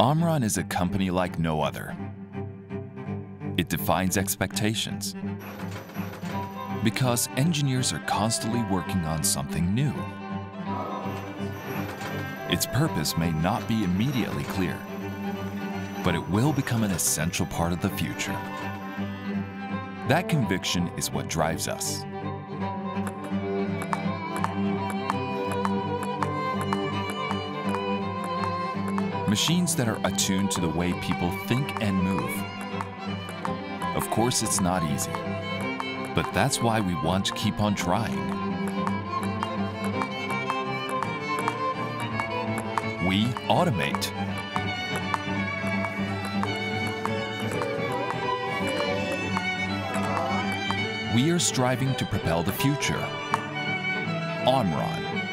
Omron is a company like no other. It defines expectations because engineers are constantly working on something new. Its purpose may not be immediately clear, but it will become an essential part of the future. That conviction is what drives us. Machines that are attuned to the way people think and move. Of course, it's not easy, but that's why we want to keep on trying. We automate. We are striving to propel the future. Omron.